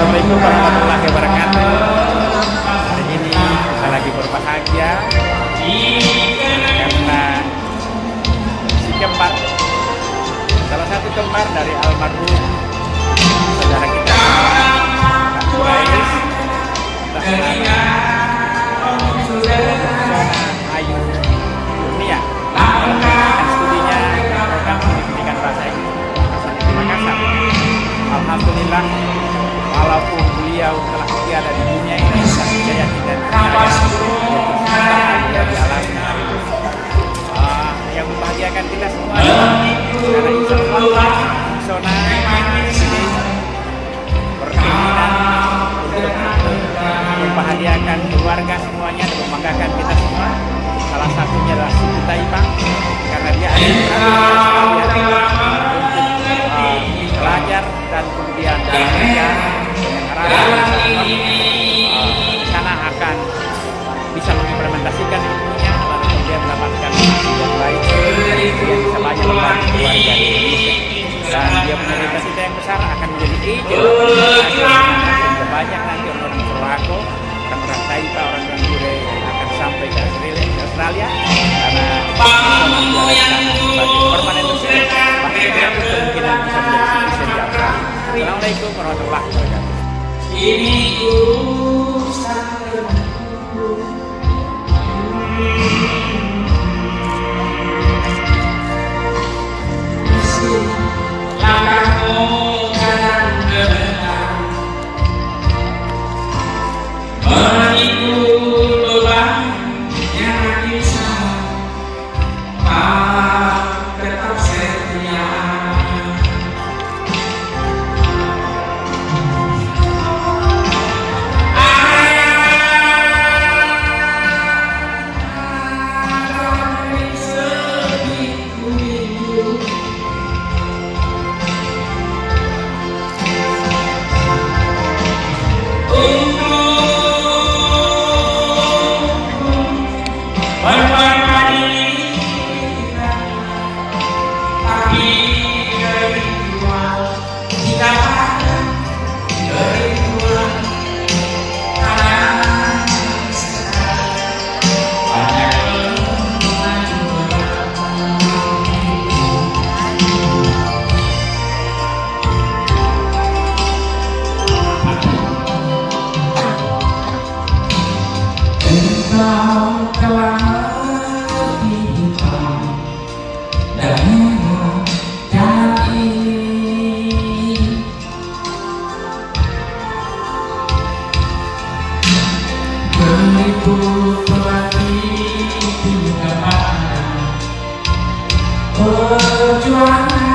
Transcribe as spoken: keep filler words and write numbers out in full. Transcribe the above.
Assalamualaikum warahmatullahi wabarakatuh. Hari ini saya lagi berbahagia karena si kembar, salah satu kembar dari almarhum saudara kita Kak Quraish, Sona Ayu Kurnia, melanjutkan studinya program pendidikan bahasa Inggris di Makassar. Alhamdulillah, walaupun beliau telah tiada di dunia ini, tapi saya tidak percaya di alam uh, yang membahagiakan kita semua. Karena insya Allah Sona ini berkeinginan untuk membahagiakan keluarga semuanya dan membanggakan kita semua. Salah satunya adalah suku Taipang, karena dia ada untuk uh, belajar dan kemudian belajar dengan harapan di sana akan bisa mengimplementasikan ilmunya, lalu kemudian mendapatkan yang baik yang bisa banyak membantu keluarga di Indonesia. Dan dia punya cita-cita yang besar akan menjadi agent banyak nanti orang Surago, orang-orang Taipa, orang-orang Bure yang akan sampai ke Australia, ke Australia karena menjalankan sebagai permanen muslim, bahkan tidak kemungkinan bisa menjadi citizen di Australia. Assalamualaikum warahmatullahi wabarakatuh. Ini perjuangan